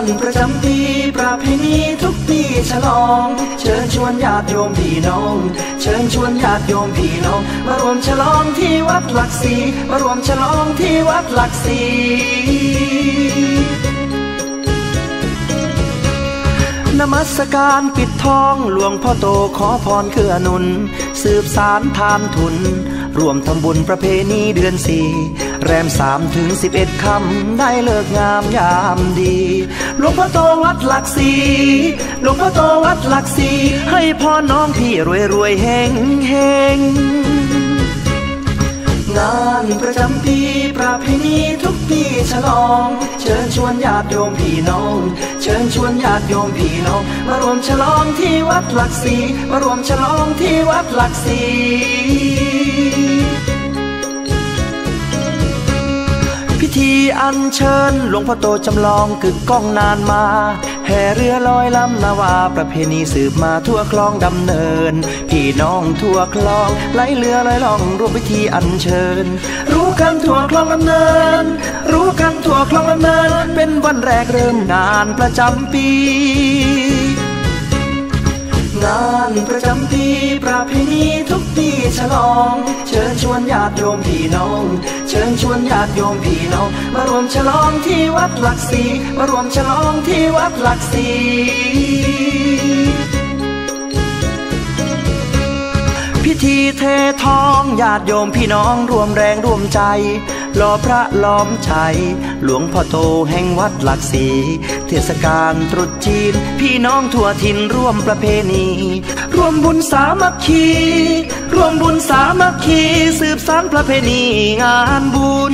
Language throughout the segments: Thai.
ประจำปีประเพณีทุกปีฉลองเชิญชวนญาติโยมพี่น้องเชิญชวนญาติโยมพี่น้องมารวมฉลองที่วัดหลักสี่มารวมฉลองที่วัดหลักสี่นมัสการปิดทองหลวงพ่อโตขอพรเกื้อหนุนสืบสานทานทุนรวมทำบุญประเพณีเดือนสี่แรม3 ถึง 11 ค่ำได้เลิกงามยามดีหลวงพ่อโตวัดหลักสี่หลวงพ่อโตวัดหลักสี่ให้พรน้องพี่รวยรวยเฮงเฮงงานประจำปีประเพณีทุกปีฉลองเชิญชวนญาติโยมพี่น้องเชิญชวนญาติโยมพี่น้องมารวมฉลองที่วัดหลักสี่มารวมฉลองที่วัดหลักสี่พิธีอัญเชิญหลวงพ่อโตจำลองกึกก้องนานมาแห่เรือลอยลำนาวาประเพณีสืบมาทั่วคลองดำเนินพี่น้องทั่วคลองไหลเรือลอยล่องร่วมพิธีอัญเชิญรู้กันทั่วคลองดำเนินรู้กันทั่วคลองดำเนินเป็นวันแรกเริ่มงานประจำปีงานประจำปีประเพณีทุกปีฉลองเชิญชวนญาติโยมพี่น้องเชิญชวนญาติโยมพี่น้องมารวมฉลองที่วัดหลักสี่มารวมฉลองที่วัดหลักสี่พิธีเททองญาติโยมพี่น้องร่วมแรงร่วมใจหล่อพระล้อมชัยหลวงพ่อโตแห่งวัดหลักสี่เทศกาลตรุษจีนพี่น้องทั่วถิ่นร่วมประเพณีร่วมบุญสามัคคีร่วมบุญสามัคคีสืบสานประเพณีงานบุญ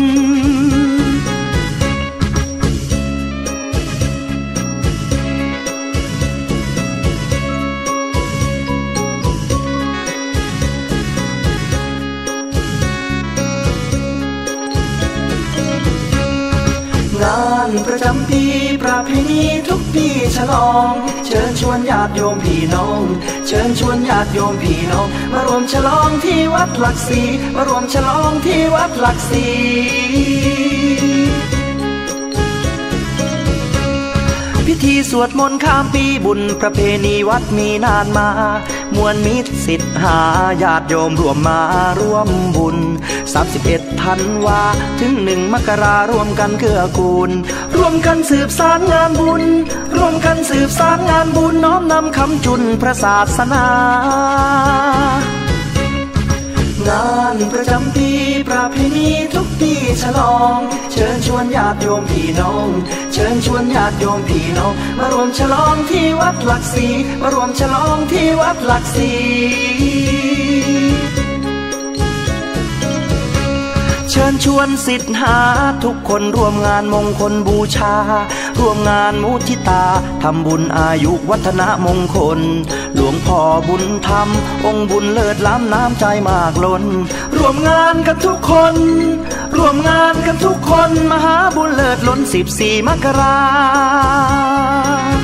งานประจำปีประเพณีทุกปีฉลองเชิญชวนญาติโยมพี่น้องเชิญชวนญาติโยมพี่น้องมารวมฉลองที่วัดหลักสี่มารวมฉลองที่วัดหลักสี่พิธีสวดมนต์ข้ามปีบุญประเพณีวัดมีนานมามวลมิตรศิษย์หาญาติโยมร่วมมาร่วมบุญ31 ธันวาถึง1 มกราร่วมกันเกื้อกูลร่วมกันสืบสานงานบุญร่วมกันสืบสานงานบุญน้อมนำคำจุนพระศาสนางานประจำปีประเพณีทุกปีฉลองเชิญชวนญาติโยมพี่น้องเชิญชวนญาติโยมพี่น้องมารวมฉลองที่วัดหลักสี่มารวมฉลองที่วัดหลักสี่เชิญชวนศิษย์หาทุกคนร่วมงานมงคลบูชาร่วมงานมุทิตาทำบุญอายุวัฒนมงคลหลวงพ่อบุญธรรมองค์บุญเลิศล้ำน้ำใจมากล้นร่วมงานกันทุกคนร่วมงานกันทุกคนมหาบุญเลิศล้น14 มกรา